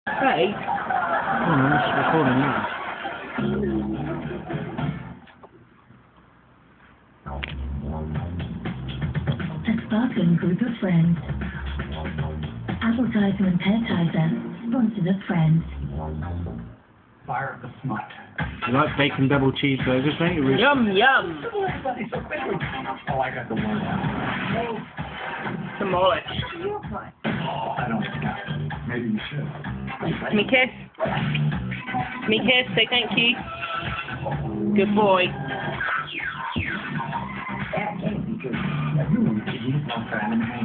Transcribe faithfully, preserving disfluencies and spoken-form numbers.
Hey? Oh no, it's recording now. A sparkling group of friends. Appetizer and Peartizer, sponsors of Friends. Fire of the smut. You like bacon double cheeseburgers, don't you, Rich? Yum, yum! Oh, I got the one. Demolished. Oh, I don't know. Maybe you should. Give me a kiss. Give me a kiss, say thank you. Good boy. That can't be good. You want to eat one time and